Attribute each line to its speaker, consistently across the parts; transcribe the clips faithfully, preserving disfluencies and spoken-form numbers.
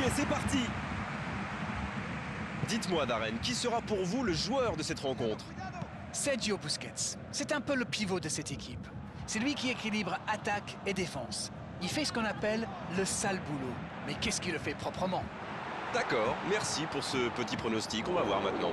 Speaker 1: c'est parti.
Speaker 2: Dites-moi, Darren, qui sera pour vous le joueur de cette rencontre?
Speaker 3: Sergio Busquets. C'est un peu le pivot de cette équipe. C'est lui qui équilibre attaque et défense. Il fait ce qu'on appelle le sale boulot. Mais qu'est-ce qu'il le fait proprement?
Speaker 2: D'accord, merci pour ce petit pronostic. On va voir maintenant.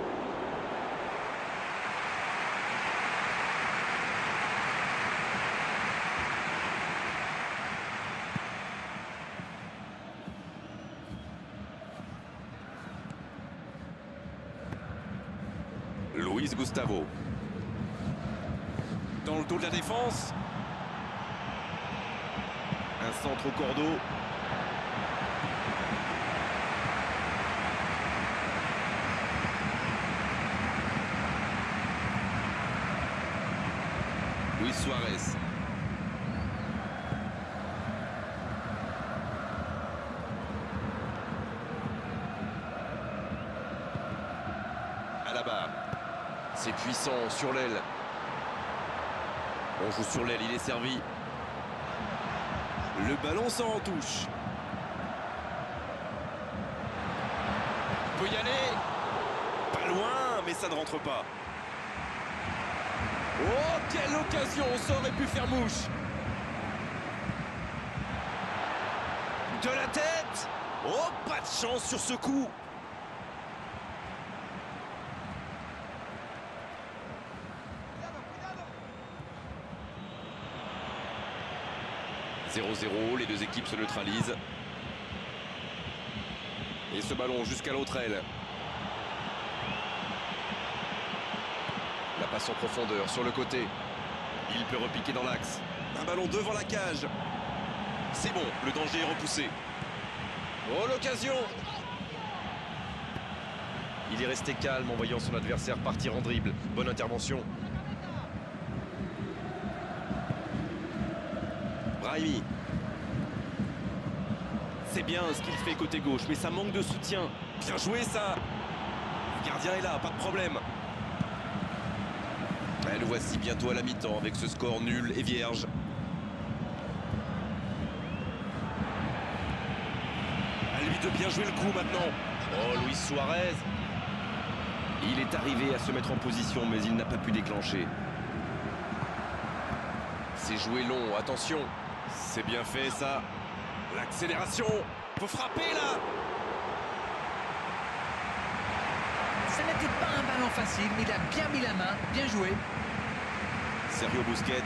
Speaker 2: Luis Gustavo.
Speaker 1: Dans le dos de la défense.
Speaker 2: Un centre au cordeau. Luis Suarez. À la barre. C'est puissant sur l'aile. On joue sur l'aile, il est servi.
Speaker 1: Le ballon sort en touche. Il peut y aller. Pas loin, mais ça ne rentre pas. Oh, quelle occasion. Ça aurait pu faire mouche. De la tête. Oh, pas de chance sur ce coup.
Speaker 2: zéro zéro, les deux équipes se neutralisent. Et ce ballon jusqu'à l'autre aile. La passe en profondeur sur le côté. Il peut repiquer dans l'axe.
Speaker 1: Un ballon devant la cage. C'est bon, le danger est repoussé. Oh, l'occasion.
Speaker 2: Il est resté calme en voyant son adversaire partir en dribble. Bonne intervention.
Speaker 1: Brahimi. C'est bien ce qu'il fait côté gauche, mais ça manque de soutien. Bien joué, ça. Le gardien est là, pas de problème.
Speaker 2: Et le voici bientôt à la mi-temps avec ce score nul et vierge.
Speaker 1: À lui de bien jouer le coup maintenant.
Speaker 2: Oh, Luis Suarez. Il est arrivé à se mettre en position, mais il n'a pas pu déclencher. C'est joué long, attention.
Speaker 1: C'est bien fait, ça. L'accélération. Faut frapper, là.
Speaker 3: Ce n'était pas un ballon facile, mais il a bien mis la main. Bien joué.
Speaker 1: Sergio Busquets.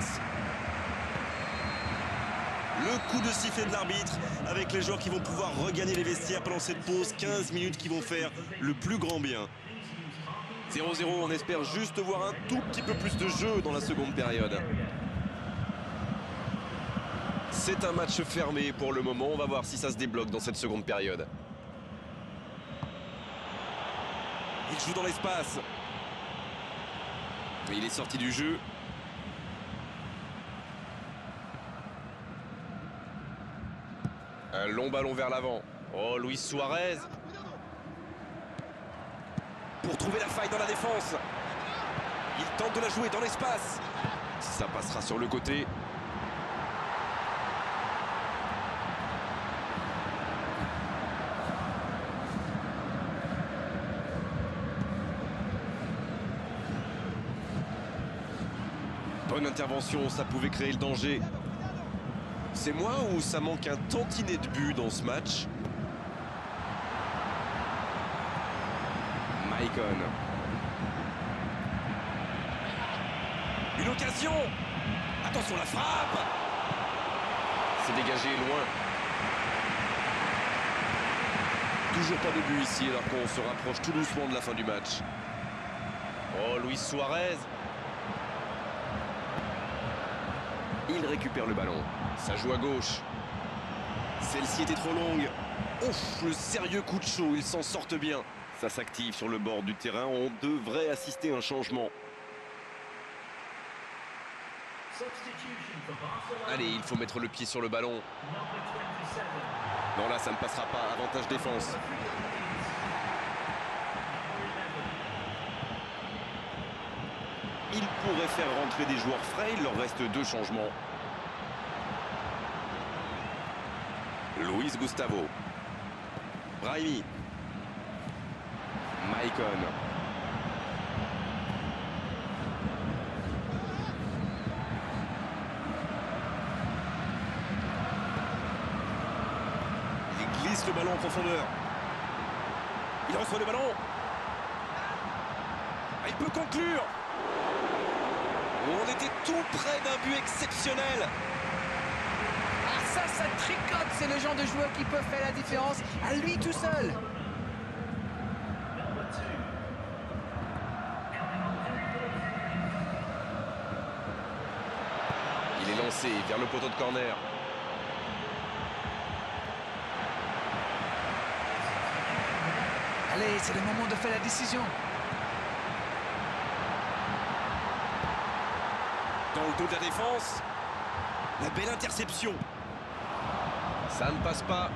Speaker 1: Le coup de sifflet de l'arbitre avec les joueurs qui vont pouvoir regagner les vestiaires pendant cette pause. quinze minutes qui vont faire le plus grand bien.
Speaker 2: zéro zéro, on espère juste voir un tout petit peu plus de jeu dans la seconde période. C'est un match fermé pour le moment. On va voir si ça se débloque dans cette seconde période.
Speaker 1: Il joue dans l'espace.
Speaker 2: Il est sorti du jeu. Un long ballon vers l'avant. Oh, Luis Suarez.
Speaker 1: Pour trouver la faille dans la défense. Il tente de la jouer dans l'espace.
Speaker 2: Ça passera sur le côté. Bonne intervention, ça pouvait créer le danger. C'est moi ou ça manque un tantinet de but dans ce match? Maicon.
Speaker 1: Une occasion. Attention, la frappe.
Speaker 2: C'est dégagé loin. Toujours pas de but ici alors qu'on se rapproche tout doucement de la fin du match. Oh, Luis Suarez. Il récupère le ballon. Ça joue à gauche.
Speaker 1: Celle-ci était trop longue. Ouf, le sérieux coup de chaud, ils s'en sortent bien.
Speaker 2: Ça s'active sur le bord du terrain. On devrait assister à un changement. Allez, il faut mettre le pied sur le ballon. Non, là, ça ne passera pas. Avantage défense. Il pourrait faire rentrer des joueurs frais. Il leur reste deux changements. Luis Gustavo. Brahimi. Maicon.
Speaker 1: Il glisse le ballon en profondeur. Il reçoit le ballon. Il peut conclure. On était tout près d'un but exceptionnel.
Speaker 3: Ah ça, ça tricote, c'est le genre de joueur qui peut faire la différence à lui tout seul.
Speaker 2: Il est lancé vers le poteau de corner.
Speaker 3: Allez, c'est le moment de faire la décision.
Speaker 1: Dans le dos de la défense, la belle interception.
Speaker 2: Ça ne passe pas.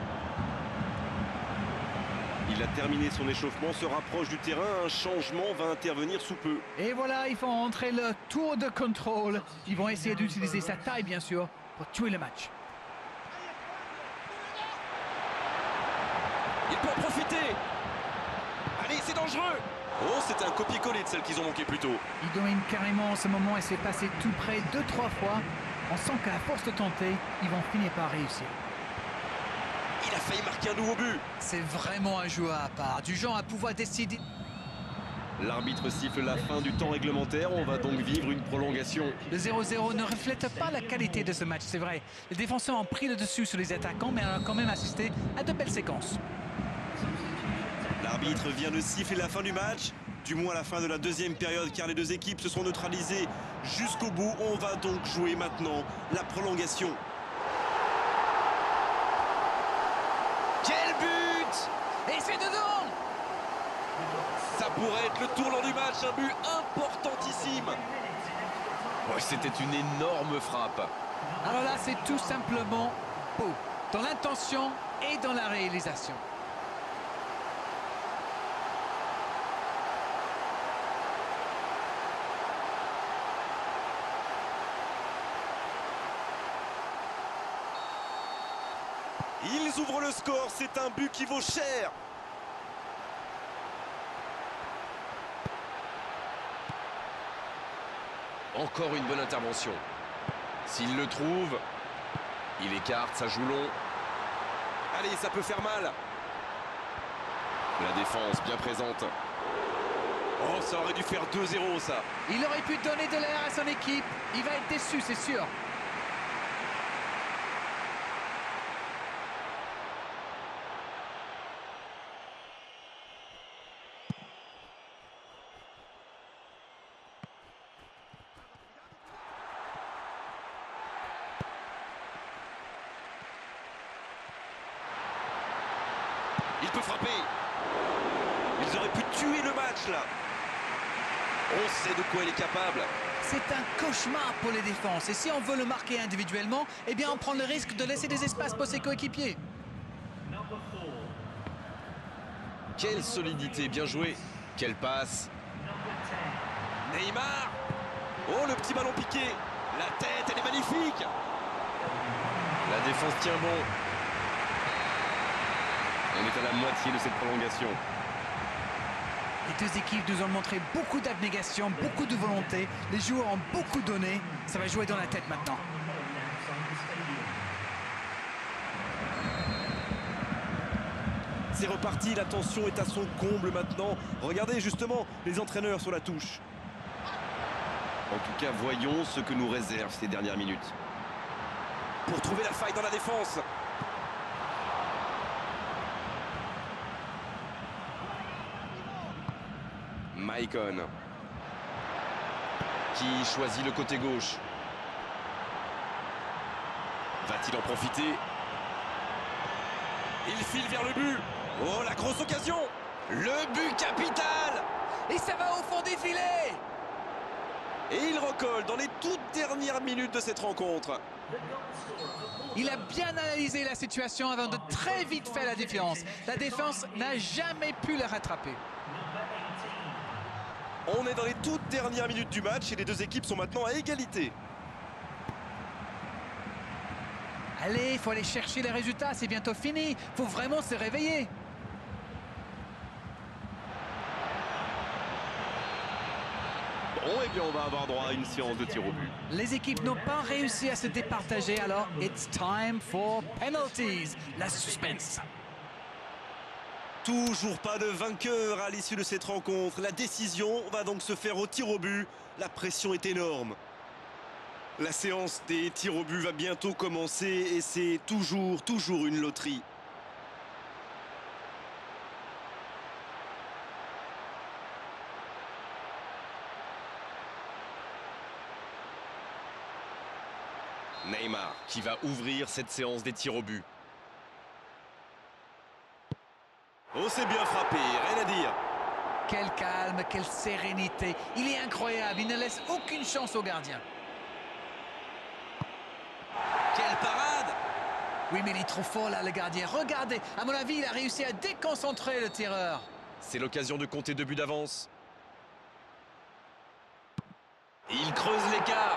Speaker 1: Il a terminé son échauffement, se rapproche du terrain. Un changement va intervenir sous peu.
Speaker 3: Et voilà, ils font entrer le tour de contrôle. Ils vont essayer d'utiliser sa taille, bien sûr, pour tuer le match.
Speaker 1: Il peut en profiter. Allez, c'est dangereux. Oh, c'était un copier-coller de celle qu'ils ont manqué plus tôt.
Speaker 3: Il domine carrément en ce moment et s'est passé tout près deux, trois fois. On sent qu'à force de tenter, ils vont finir par réussir.
Speaker 1: Il a failli marquer un nouveau but.
Speaker 3: C'est vraiment un joueur à part, du genre à pouvoir décider.
Speaker 1: L'arbitre siffle la fin du temps réglementaire. On va donc vivre une prolongation.
Speaker 3: Le zéro zéro ne reflète pas la qualité de ce match, c'est vrai. Les défenseurs ont pris le dessus sur les attaquants, mais on a quand même assisté à de belles séquences.
Speaker 1: L'arbitre vient de siffler la fin du match, du moins la fin de la deuxième période, car les deux équipes se sont neutralisées jusqu'au bout. On va donc jouer maintenant la prolongation.
Speaker 3: Quel but! Et c'est dedans!
Speaker 1: Ça pourrait être le tournant du match, un but importantissime.
Speaker 2: Ouais, c'était une énorme frappe.
Speaker 3: Alors là, c'est tout simplement beau, dans l'intention et dans la réalisation.
Speaker 1: Ils ouvrent le score, c'est un but qui vaut cher.
Speaker 2: Encore une bonne intervention. S'il le trouve, il écarte, ça joue long.
Speaker 1: Allez, ça peut faire mal.
Speaker 2: La défense bien présente.
Speaker 1: Oh, ça aurait dû faire deux zéro, ça.
Speaker 3: Il aurait pu donner de l'air à son équipe. Il va être déçu, c'est sûr.
Speaker 1: Il peut frapper. Ils auraient pu tuer le match, là. On sait de quoi il est capable.
Speaker 3: C'est un cauchemar pour les défenses. Et si on veut le marquer individuellement, eh bien on prend le risque de laisser des espaces pour ses coéquipiers.
Speaker 2: Quelle solidité, bien joué. Quelle passe.
Speaker 1: Neymar. Oh, le petit ballon piqué. La tête, elle est magnifique.
Speaker 2: La défense tient bon. On est à la moitié de cette prolongation.
Speaker 3: Les deux équipes nous ont montré beaucoup d'abnégation, beaucoup de volonté. Les joueurs ont beaucoup donné. Ça va jouer dans la tête maintenant.
Speaker 1: C'est reparti, la tension est à son comble maintenant. Regardez justement les entraîneurs sur la touche.
Speaker 2: En tout cas, voyons ce que nous réservent ces dernières minutes.
Speaker 1: Pour trouver la faille dans la défense.
Speaker 2: Maicon. Qui choisit le côté gauche. Va-t-il en profiter?
Speaker 1: Il file vers le but. Oh, la grosse occasion. Le but capital.
Speaker 3: Et ça va au fond des filets.
Speaker 1: Et il recolle dans les toutes dernières minutes de cette rencontre.
Speaker 3: Il a bien analysé la situation avant de très vite faire la différence. La défense n'a jamais pu le rattraper.
Speaker 1: On est dans les toutes dernières minutes du match et les deux équipes sont maintenant à égalité.
Speaker 3: Allez, il faut aller chercher les résultats, c'est bientôt fini. Il faut vraiment se réveiller.
Speaker 2: Bon, et bien on va avoir droit à une séance de tir au but.
Speaker 3: Les équipes n'ont pas réussi à se départager, alors it's time for penalties. La suspense.
Speaker 1: Toujours pas de vainqueur à l'issue de cette rencontre. La décision va donc se faire au tir au but. La pression est énorme. La séance des tirs au but va bientôt commencer et c'est toujours, toujours une loterie.
Speaker 2: Neymar qui va ouvrir cette séance des tirs au but.
Speaker 1: Oh, c'est bien frappé, rien à dire.
Speaker 3: Quel calme, quelle sérénité. Il est incroyable, il ne laisse aucune chance au gardien.
Speaker 1: Quelle parade!
Speaker 3: Oui, mais il est trop fort là, le gardien. Regardez, à mon avis, il a réussi à déconcentrer le tireur.
Speaker 2: C'est l'occasion de compter deux buts d'avance. Il creuse l'écart.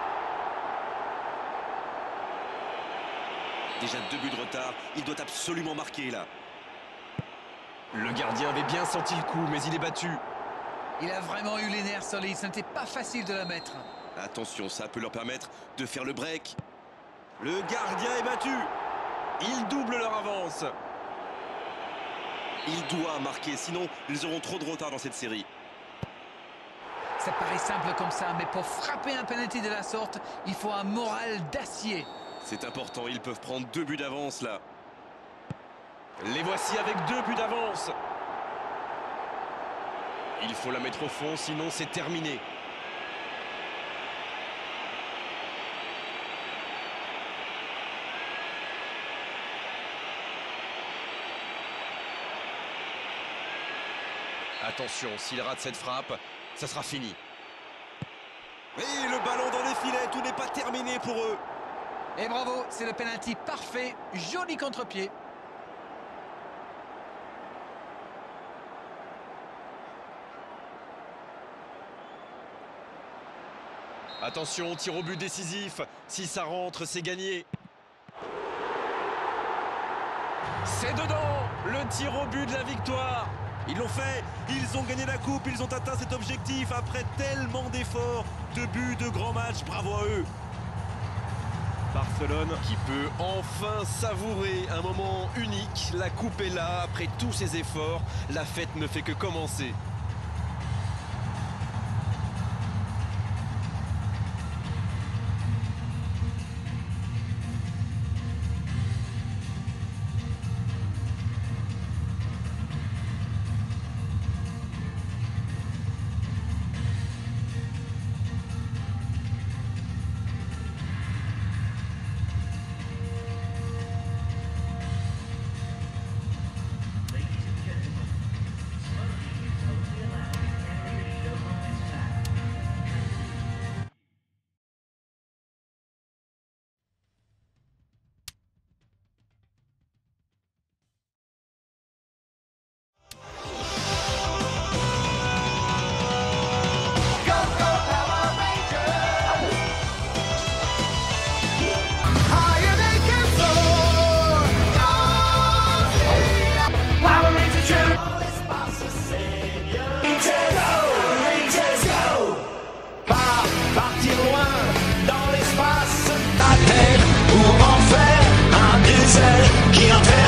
Speaker 1: Déjà deux buts de retard, il doit absolument marquer là.
Speaker 2: Le gardien avait bien senti le coup, mais il est battu.
Speaker 3: Il a vraiment eu les nerfs solides, ce n'était pas facile de la mettre.
Speaker 1: Attention, ça peut leur permettre de faire le break. Le gardien est battu.
Speaker 2: Ils doublent leur avance.
Speaker 1: Il doit marquer, sinon ils auront trop de retard dans cette série.
Speaker 3: Ça paraît simple comme ça, mais pour frapper un penalty de la sorte, il faut un moral d'acier.
Speaker 1: C'est important, ils peuvent prendre deux buts d'avance là.
Speaker 2: Les voici avec deux buts d'avance. Il faut la mettre au fond, sinon c'est terminé. Attention, s'il rate cette frappe, ça sera fini.
Speaker 1: Et le ballon dans les filets, tout n'est pas terminé pour eux.
Speaker 3: Et bravo, c'est le penalty parfait, joli contre-pied.
Speaker 2: Attention, tir au but décisif. Si ça rentre, c'est gagné. C'est dedans, le tir au but de la victoire.
Speaker 1: Ils l'ont fait, ils ont gagné la coupe, ils ont atteint cet objectif après tellement d'efforts, de buts, de grands matchs, bravo à eux.
Speaker 2: Barcelone qui peut enfin savourer un moment unique. La coupe est là, après tous ces efforts, la fête ne fait que commencer.
Speaker 4: Pour en faire un désert qui entraîne